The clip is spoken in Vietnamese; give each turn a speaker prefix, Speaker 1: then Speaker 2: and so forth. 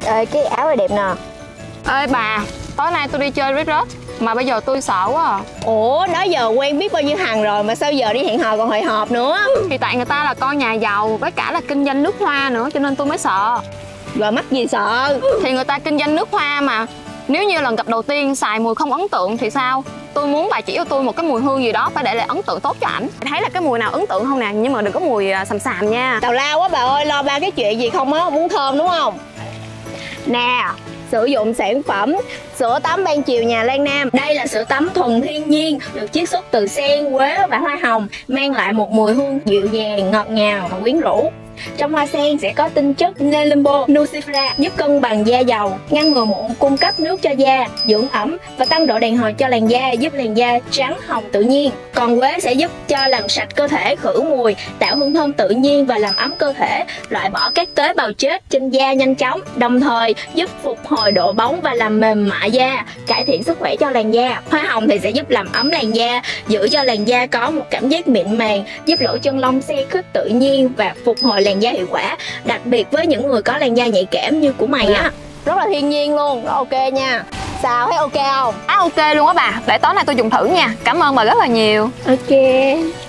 Speaker 1: Ê, cái áo này đẹp nè.
Speaker 2: Ê bà, tối nay tôi đi chơi Red Rose mà bây giờ tôi sợ quá à.
Speaker 1: Ủa, đó giờ quen biết bao nhiêu thằng rồi mà sao giờ đi hẹn hò còn hồi hộp nữa?
Speaker 2: Thì tại người ta là con nhà giàu với cả là kinh doanh nước hoa nữa cho nên tôi mới sợ.
Speaker 1: Rồi mắc gì sợ?
Speaker 2: Thì người ta kinh doanh nước hoa mà. Nếu như lần gặp đầu tiên xài mùi không ấn tượng thì sao? Tôi muốn bà chỉ cho tôi một cái mùi hương gì đó phải để lại ấn tượng tốt cho ảnh. Thấy là cái mùi nào ấn tượng không nè, nhưng mà đừng có mùi xàm xàm nha.
Speaker 1: Tào lao quá bà ơi, lo ba cái chuyện gì không á, muốn thơm đúng không? Nè, sử dụng sản phẩm sữa tắm ban chiều nhà Lan Nam. Đây là sữa tắm thuần thiên nhiên, được chiết xuất từ sen, quế và hoa hồng, mang lại một mùi hương dịu dàng, ngọt ngào và quyến rũ. Trong hoa sen sẽ có tinh chất Nelimbo nucifera giúp cân bằng da dầu, ngăn ngừa mụn, cung cấp nước cho da, dưỡng ẩm và tăng độ đàn hồi cho làn da, giúp làn da trắng hồng tự nhiên. Còn quế sẽ giúp cho làm sạch cơ thể, khử mùi, tạo hương thơm tự nhiên và làm ấm cơ thể, loại bỏ các tế bào chết trên da nhanh chóng, đồng thời giúp phục hồi độ bóng và làm mềm mại da, cải thiện sức khỏe cho làn da. Hoa hồng thì sẽ giúp làm ấm làn da, giữ cho làn da có một cảm giác mịn màng, giúp lỗ chân lông xe khít tự nhiên và phục hồi làn da hiệu quả, đặc biệt với những người có làn da nhạy cảm như của mày á. Rất là thiên nhiên luôn, ok nha. Sao, thấy ok không?
Speaker 2: Ok luôn á bà, để tối nay tôi dùng thử nha. Cảm ơn bà rất là nhiều.
Speaker 1: Ok.